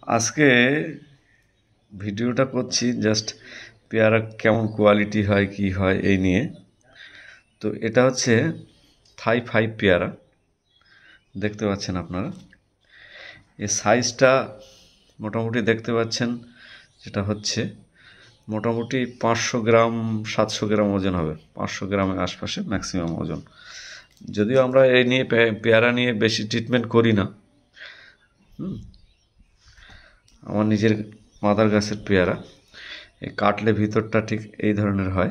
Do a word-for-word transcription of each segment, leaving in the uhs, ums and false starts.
আজকে ভিডিওটা করছি জাস্ট পেয়ারা কেমন কোয়ালিটি হয় কি হয় এই নিয়ে। তো এটা হচ্ছে থাই ফাইভ পেয়ারা, দেখতে পাচ্ছেন আপনারা। এই সাইজটা মোটামুটি দেখতে পাচ্ছেন, যেটা হচ্ছে মোটামুটি পাঁচশো গ্রাম সাতশো গ্রাম ওজন হবে, পাঁচশো গ্রামের আশপাশে ম্যাক্সিমাম ওজন। যদিও আমরা এই নিয়ে পেয়ারা নিয়ে বেশি ট্রিটমেন্ট করি না। হুম আমার নিজের মাদার গাছের পেয়ারা, এই কাটলে ভিতরটা ঠিক এই ধরনের হয়।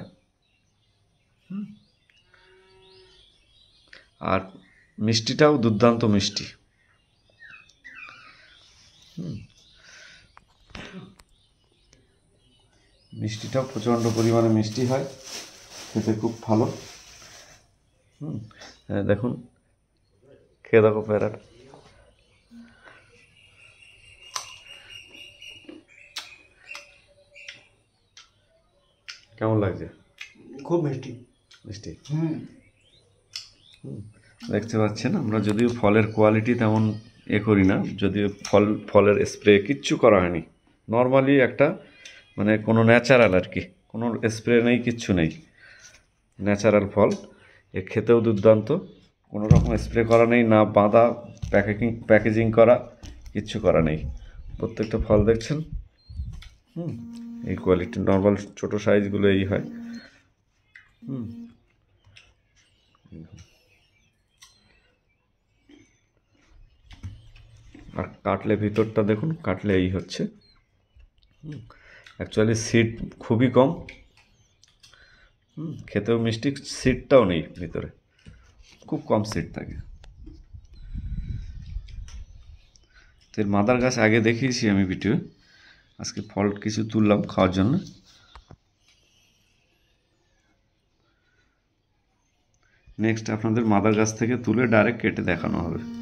আর মিষ্টিটাও দুর্দান্ত মিষ্টি। মিষ্টিটাও প্রচণ্ড পরিমাণে মিষ্টি হয়, খেতে খুব ভালো। হুম দেখুন, খেয়ে দেখো পেয়ারাটা। কেমন লাগছে? খুব মিষ্টি মিষ্টি হুম দেখতে পাচ্ছেন, আমরা যদিও ফলের কোয়ালিটি তেমন এ করি না, যদিও ফল ফলের স্প্রে কিচ্ছু করা হয়নি, নর্মালি একটা মানে কোনো ন্যাচারাল আর কি, কোনো স্প্রে নেই, কিচ্ছু নেই, ন্যাচারাল ফল। এ খেতেও দুর্দান্ত, কোনো রকম স্প্রে করা নেই, না বাঁধা প্যাকেজিং প্যাকেজিং করা, কিচ্ছু করা নেই। প্রত্যেকটা ফল দেখছেন হুম এই কোয়ালিটি, নর্মাল ছোটো সাইজগুলো এই হয়। হুম আর কাটলে ভিতরটা দেখুন, কাটলে এই হচ্ছে। অ্যাকচুয়ালি সিড খুবই কম, হুম খেতেও মিষ্টি, সিডটাও নেই ভিতরে, খুব কম সিড থাকে। তো এর মাদার গাছ আগে দেখিয়েছি আমি ভিডিও, আজকে ফল কিছু তুললাম খাওয়ার জন্য। নেক্সট আপনাদের মাদার গাছ থেকে তুলে ডাইরেক্ট কেটে দেখানো হবে।